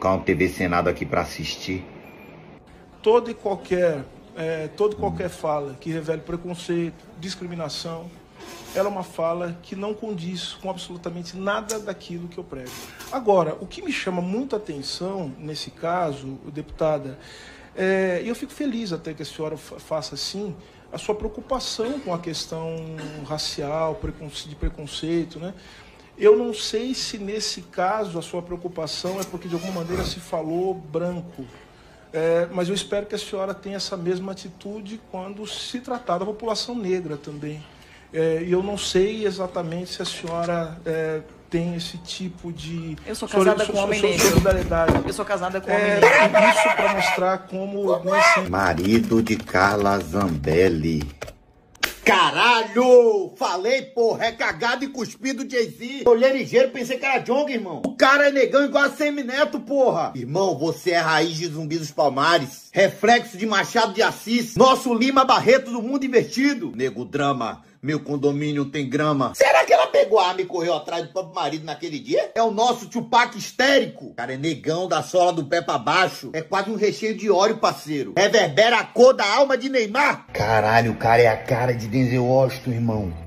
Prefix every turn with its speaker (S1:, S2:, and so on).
S1: colocar um TV Senado aqui pra assistir.
S2: Toda e qualquer fala que revele preconceito, discriminação, ela é uma fala que não condiz com absolutamente nada daquilo que eu prego. Agora, o que me chama muita atenção nesse caso, deputada, e eu fico feliz até que a senhora faça assim, a sua preocupação com a questão racial, de preconceito, né? Eu não sei se nesse caso a sua preocupação é porque de alguma maneira se falou branco, mas eu espero que a senhora tenha essa mesma atitude quando se tratar da população negra também. E eu não sei exatamente se a senhora tem esse tipo de
S3: Eu sou casada com um homem negro.
S2: solidariedade.
S3: Eu sou casada com um homem negro.
S2: Isso para mostrar como...
S1: Marido de Carla Zambelli.
S4: Caralho! Falei, porra, é cagado e cuspido Jay-Z. Olhei ligeiro, pensei que era Jong, irmão. O cara é negão igual a Semineto, porra. Irmão, você é raiz de Zumbi dos Palmares. Reflexo de Machado de Assis. Nosso Lima Barreto do mundo invertido. Nego drama, meu condomínio tem grama. Será que ela pegou a arma e correu atrás do próprio marido naquele dia? É o nosso Tupac histérico. O cara é negão da sola do pé pra baixo. É quase um recheio de óleo, parceiro. Reverbera a cor da alma de Neymar.
S1: Caralho, o cara é a cara de Denzel Washington, irmão.